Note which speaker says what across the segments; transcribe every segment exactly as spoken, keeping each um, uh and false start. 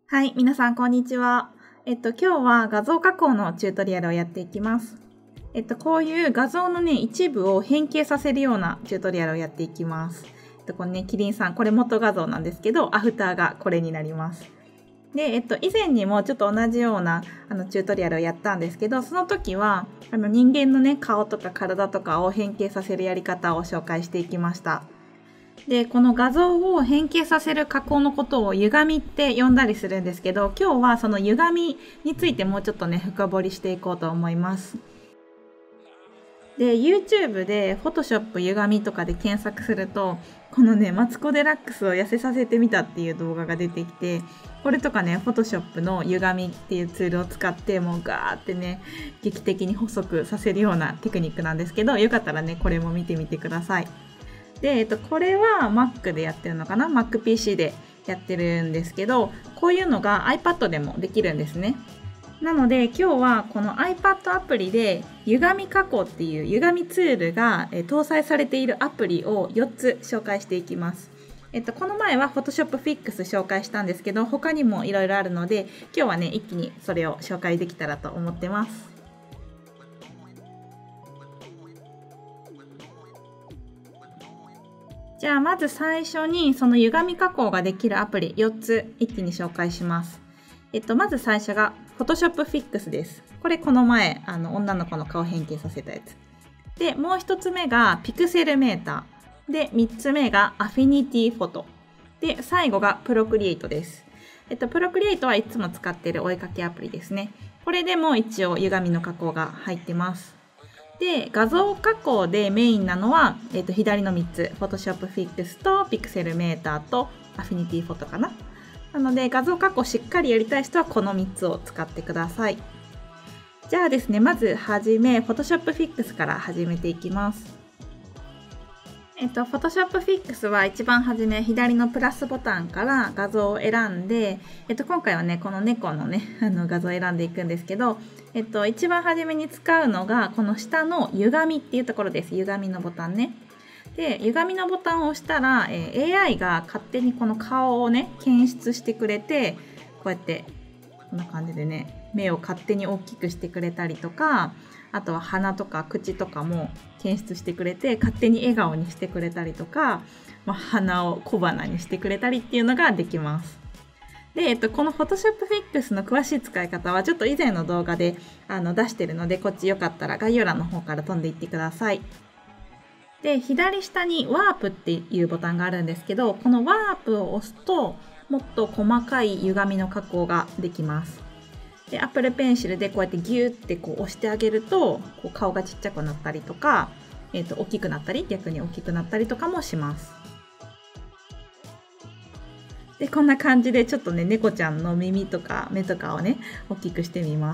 Speaker 1: はい、皆さんこんにちは。えっと、今日は画像加工のチュートリアルをやっていきます。えっと、こういう画像のね、一部を変形させるようなチュートリアルをやっていきます。えっと、このね、キリンさん、これ元画像なんですけど、アフターがこれになります。で、えっと、以前にもちょっと同じようなあのチュートリアルをやったんですけど、その時はあの人間のね、顔とか体とかを変形させるやり方を紹介していきました。で、この画像を変形させる加工のことを歪みって呼んだりするんですけど、今日はその歪みについてもうちょっとね、深掘りしていこうと思います。で、YouTube で Photoshop 歪みとかで検索すると、このね、マツコ・デラックスを痩せさせてみたっていう動画が出てきて、これとかね、Photoshop の歪みっていうツールを使って、もうガーってね、劇的に細くさせるようなテクニックなんですけど、よかったらね、これも見てみてください。で、えっと、これは Mac でやってるのかな ?Mac ピーシー でやってるんですけど、こういうのが iPad でもできるんですね。なので今日はこの iPad アプリで歪み加工っていう歪みツールが搭載されているアプリをよっつ紹介していきます。えっと、この前は Photoshop Fix 紹介したんですけど、他にもいろいろあるので、今日はね、一気にそれを紹介できたらと思ってます。じゃあまず最初にその歪み加工ができるアプリよっつ一気に紹介します。えっと、まず最初が Photoshop Fix です。これこの前あの女の子の顔変形させたやつ。で、もう一つ目が Pixel Meter。で、三つ目が Affinity Photo。で、最後が Procreate です。えっと、Procreate はいつも使っているお絵かきアプリですね。これでも一応歪みの加工が入ってます。で、画像加工でメインなのは、えっと、左のみっつ、Photoshop Fix と Pixel Meter と Affinity Photo かな。なので、画像加工しっかりやりたい人はこのみっつを使ってください。じゃあですね、まずはじめ、Photoshop Fix から始めていきます。えっと、Photoshop Fix は一番初め左のプラスボタンから画像を選んで、えっと、今回はね、この猫のね、あの画像を選んでいくんですけど、えっと、一番初めに使うのが、この下の歪みっていうところです。歪みのボタンね。で、歪みのボタンを押したら、えー、エーアイ が勝手にこの顔をね、検出してくれて、こうやって、こんな感じでね、目を勝手に大きくしてくれたりとか、あとは鼻とか口とかも検出してくれて勝手に笑顔にしてくれたりとか、まあ、鼻を小鼻にしてくれたりっていうのができます。で、えっと、この Photoshop Fix の詳しい使い方はちょっと以前の動画であの出してるので、こっちよかったら概要欄の方から飛んでいってください。で、左下に Warp っていうボタンがあるんですけど、この Warp を押すともっと細かい歪みの加工ができます。で、Apple Pencil でこうやってギューってこう押してあげると、こう顔がちっちゃくなったりとか、えっと、大きくなったり、逆に大きくなったりとかもします。で、こんな感じでちょっとね、猫ちゃんの耳とか目とかをね、大きくしてみます。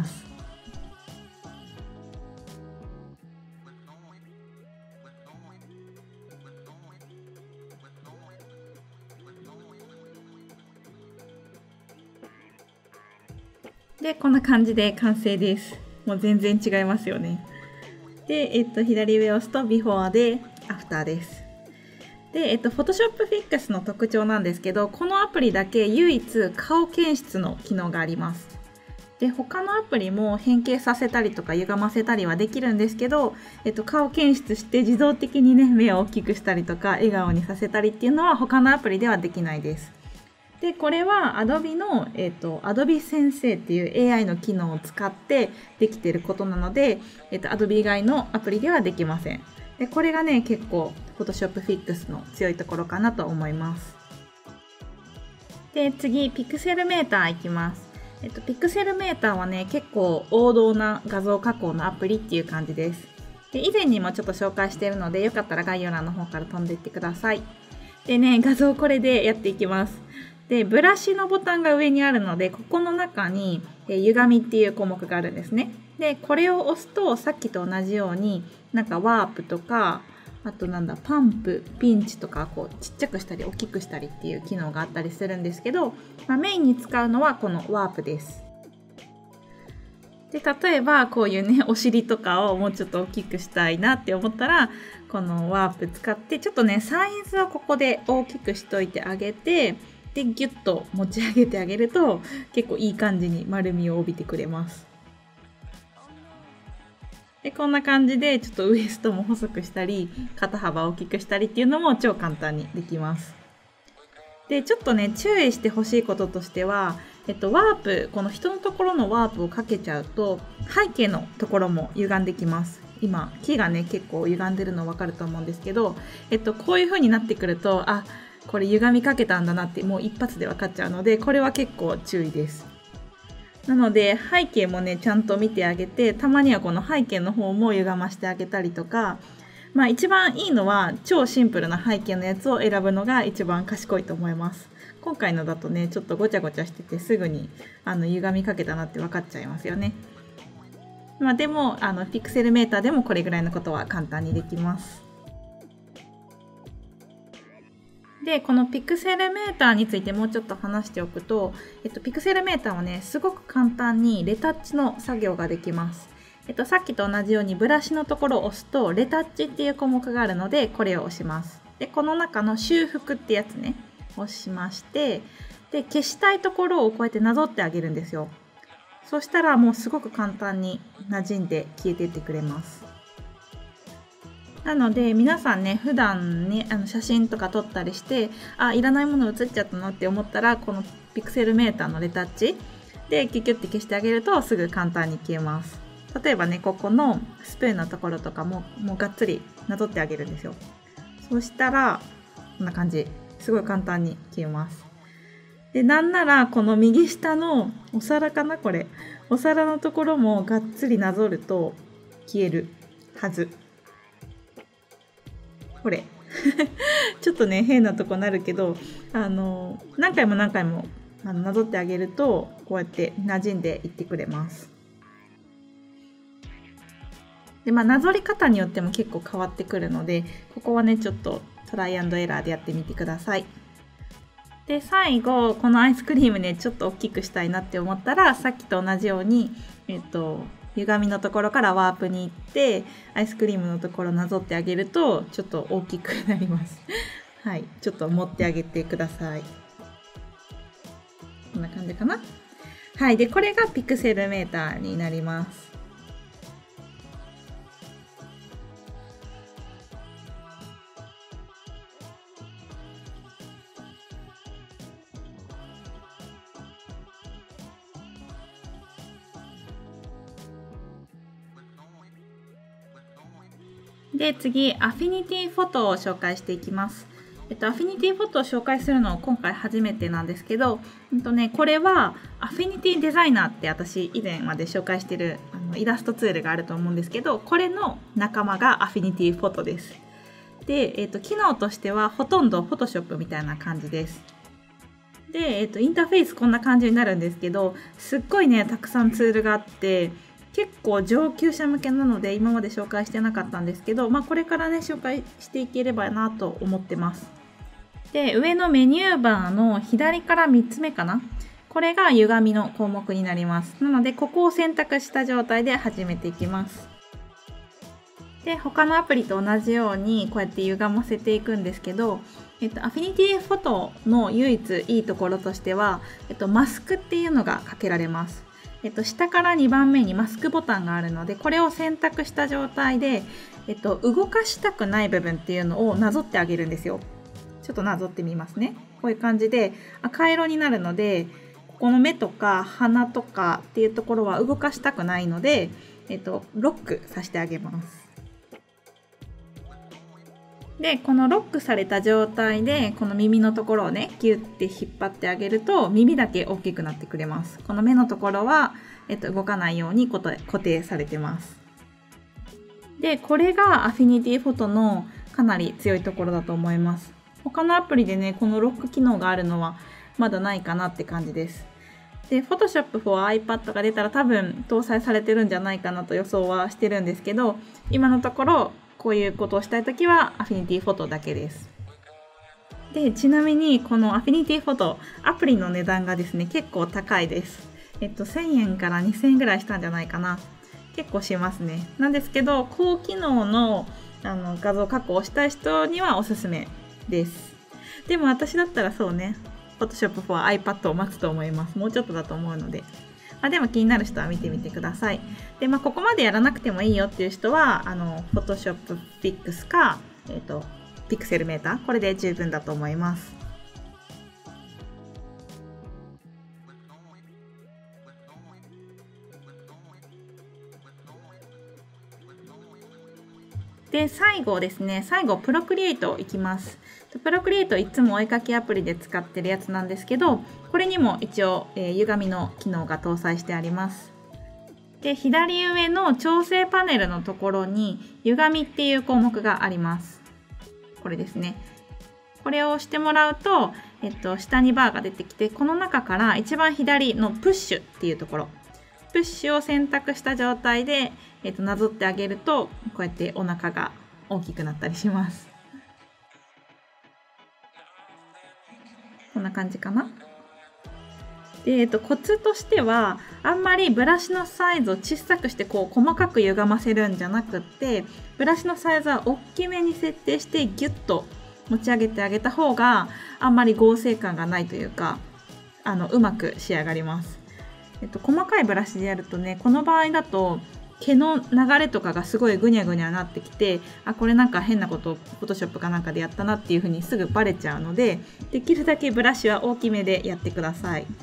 Speaker 1: で、こんな感じで完成です。もう全然違いますよね。で、えっと、左上を押すと Before で After です。で、えっと、Photoshop Fix の特徴なんですけど、このアプリだけ唯一顔検出の機能があります。で、他のアプリも変形させたりとか歪ませたりはできるんですけど、えっと、顔検出して自動的にね、目を大きくしたりとか、笑顔にさせたりっていうのは他のアプリではできないです。で、これは Adobe の、えっと、Adobe 先生っていう エーアイ の機能を使ってできていることなので、えっと、Adobe 以外のアプリではできません。で、これがね、結構 Photoshop Fix の強いところかなと思います。で、次、Pixel Meter いきます。えっと、Pixel Meter はね、結構王道な画像加工のアプリっていう感じです。で、以前にもちょっと紹介しているので、よかったら概要欄の方から飛んでいってください。でね、画像これでやっていきます。で、ブラシのボタンが上にあるので、ここの中に、え歪みっていう項目があるんですね。で、これを押すと、さっきと同じように、なんかワープとか、あとなんだ、パンプ、ピンチとか、こう、ちっちゃくしたり、大きくしたりっていう機能があったりするんですけど、まあ、メインに使うのはこのワープです。で、例えば、こういうね、お尻とかをもうちょっと大きくしたいなって思ったら、このワープ使って、ちょっとね、サイズをここで大きくしといてあげて、 でギュッと持ち上げてあげると結構いい感じに丸みを帯びてくれます。でこんな感じでちょっとウエストも細くしたり肩幅を大きくしたりっていうのも超簡単にできます。でちょっとね注意してほしいこととしては、えっと、ワープこの人のところのワープをかけちゃうと背景のところも歪んできます。今木がね結構歪んでるの分かると思うんですけど、えっと、こういう風になってくるとあこれ歪みかけたんだなってもう一発で分かっちゃうので、これは結構注意です。なので背景もねちゃんと見てあげて、たまにはこの背景の方も歪ましてあげたりとか、まあ一番いいのは超シンプルな背景のやつを選ぶのが一番賢いと思います。今回のだとねちょっとごちゃごちゃしててすぐにあの歪みかけたなって分かっちゃいますよね。まあでもあのピクセルメーターでもこれぐらいのことは簡単にできます。でこのピクセルメーターについてもうちょっと話しておくと、えっと、ピクセルメーターはねすごく簡単にレタッチの作業ができます。えっと、さっきと同じようにブラシのところを押すとレタッチっていう項目があるのでこれを押します。でこの中の修復ってやつね押しまして、で消したいところをこうやってなぞってあげるんですよ。そしたらもうすごく簡単に馴染んで消えていってくれます。なので皆さんね普段ねあの写真とか撮ったりしてあいらないもの写っちゃったのって思ったらこのピクセルメーターのレタッチでキュキュッて消してあげるとすぐ簡単に消えます。例えばねここのスプーンのところとかももうがっつりなぞってあげるんですよ。そしたらこんな感じすごい簡単に消えます。でなんならこの右下のお皿かなこれお皿のところもがっつりなぞると消えるはず。これちょっとね変なとこなるけどあの何回も何回もあのなぞってあげるとこうやって馴染んでいってくれます。でまあなぞり方によっても結構変わってくるのでここはねちょっとトライアンドエラーでやってみてください。で最後このアイスクリームねちょっと大きくしたいなって思ったらさっきと同じようにえっと歪みのところからワープに行ってアイスクリームのところなぞってあげるとちょっと大きくなりますはいちょっと持ってあげてください。こんな感じかな。はいでこれがピクセルメーターになります。で次アフィニティフォトを紹介していきます。えっと、アフィニティフォトを紹介するのは今回初めてなんですけど、えっとね、これはアフィニティデザイナーって私以前まで紹介してるあのイラストツールがあると思うんですけど、これの仲間がアフィニティフォトです。で、えっと、機能としてはほとんどフォトショップみたいな感じです。で、えっと、インターフェースこんな感じになるんですけど、すっごいねたくさんツールがあって結構上級者向けなので今まで紹介してなかったんですけど、まあ、これからね紹介していければなと思ってます。で上のメニューバーの左からみっつめかな、これが歪みの項目になります。なのでここを選択した状態で始めていきます。で他のアプリと同じようにこうやって歪ませていくんですけど、えっと、アフィニティフォトの唯一いいところとしては、えっと、マスクっていうのがかけられます。えっと、下からにばんめにマスクボタンがあるのでこれを選択した状態で、えっと、動かしたくない部分っていうのをなぞってあげるんですよ。ちょっとなぞってみますね。こういう感じで赤色になるのでここの目とか鼻とかっていうところは動かしたくないので、えっと、ロックさせてあげます。でこのロックされた状態でこの耳のところをねギュッて引っ張ってあげると耳だけ大きくなってくれます。この目のところは、えっと、動かないように固定されてます。でこれがアフィニティフォトのかなり強いところだと思います。他のアプリでねこのロック機能があるのはまだないかなって感じです。で Photoshop for アイパッド が出たら多分搭載されてるんじゃないかなと予想はしてるんですけど、今のところこういうことをしたいときはアフィニティフォトだけです。でちなみにこのアフィニティフォトアプリの値段がですね結構高いです。えっとせんえんからにせんえんぐらいしたんじゃないかな。結構しますね。なんですけど高機能のあの画像加工をしたい人にはおすすめです。でも私だったらそうね Photoshop for iPad を待つと思います。もうちょっとだと思うので。まあ、でも気になる人は見てみてください。で、まあ、ここまでやらなくてもいいよっていう人は、あの、Photoshop Fix か、えっと、ピクセルメーター、これで十分だと思います。で、最後ですね、最後、プロクリエイトいきます。プロクリエイトいつもお絵かきアプリで使ってるやつなんですけど、これにも一応、えー、歪みの機能が搭載してあります。で、左上の調整パネルのところに、歪みっていう項目があります。これですね。これを押してもらうと、えっと、下にバーが出てきて、この中から一番左のプッシュっていうところ、プッシュを選択した状態で、えっと、なぞってあげると、こうやってお腹が大きくなったりします。こんな感じかな。で、えっと、コツとしては、あんまりブラシのサイズを小さくしてこう細かく歪ませるんじゃなくって、ブラシのサイズは大きめに設定してギュッと持ち上げてあげた方があんまり合成感がないというか、あのうまく仕上がります。えっと、細かいブラシでやるとね、この場合だと毛の流れとかがすごいぐにゃぐにゃなってきて、あ、これなんか変なことを Photoshop かなんかでやったなっていう風にすぐバレちゃうので、できるだけブラシは大きめでやってください。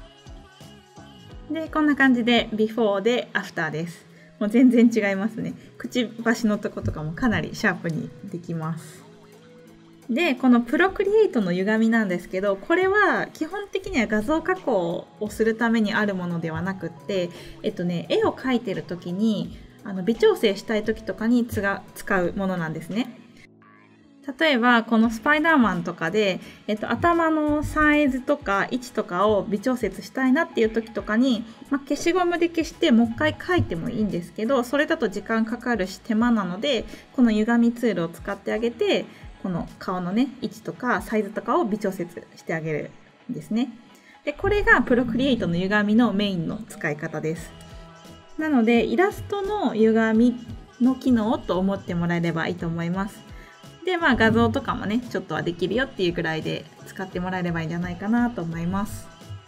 Speaker 1: で、こんな感じでビフォーでアフターです。もう全然違いますね。くちばしのとことかもかなりシャープにできます。で、このプロクリエイトの歪みなんですけど、これは基本的には画像加工をするためにあるものではなくって、えっとね、絵を描いてる時にあの微調整したい時とかに使うものなんですね。例えばこのスパイダーマンとかで、えっと、頭のサイズとか位置とかを微調節したいなっていう時とかに、まあ、消しゴムで消してもう一回描いてもいいんですけど、それだと時間かかるし手間なので、この歪みツールを使ってあげて、この顔のね、位置とかサイズとかを微調節してあげるんですね。で、これがプロクリエイトの歪みのメインの使い方です。なので、イラストの歪みの機能と思ってもらえればいいと思います。で、まあ画像とかもね、ちょっとはできるよっていうぐらいで使ってもらえればいいんじゃないかなと思います。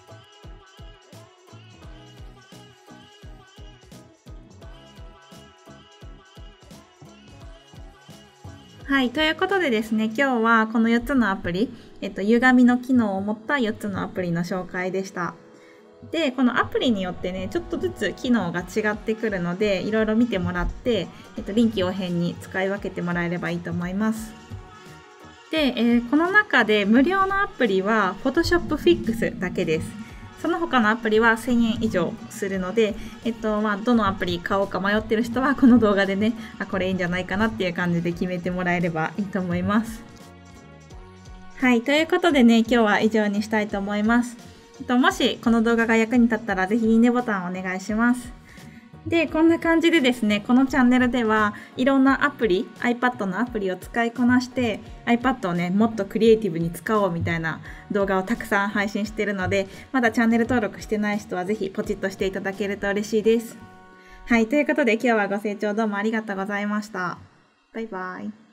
Speaker 1: はい、ということでですね、今日はこのよっつのアプリ、えっと、歪みの機能を持ったよっつのアプリの紹介でした。で、このアプリによってね、ちょっとずつ機能が違ってくるので、いろいろ見てもらって、えっと、臨機応変に使い分けてもらえればいいと思います。で、えー、この中で無料のアプリは Photoshop Fix だけです。その他のアプリはせんえん以上するので、えっとまあ、どのアプリ買おうか迷ってる人はこの動画でね、あ、これいいんじゃないかなっていう感じで決めてもらえればいいと思います。はい、ということでね、今日は以上にしたいと思います。えっと、もしこの動画が役に立ったらぜひいいねボタンをお願いします。で、こんな感じでですね、このチャンネルではいろんなアプリ、iPad のアプリを使いこなして iPad をね、もっとクリエイティブに使おうみたいな動画をたくさん配信しているので、まだチャンネル登録してない人はぜひポチッとしていただけると嬉しいです。はい、ということで今日はご清聴どうもありがとうございました。バイバイ。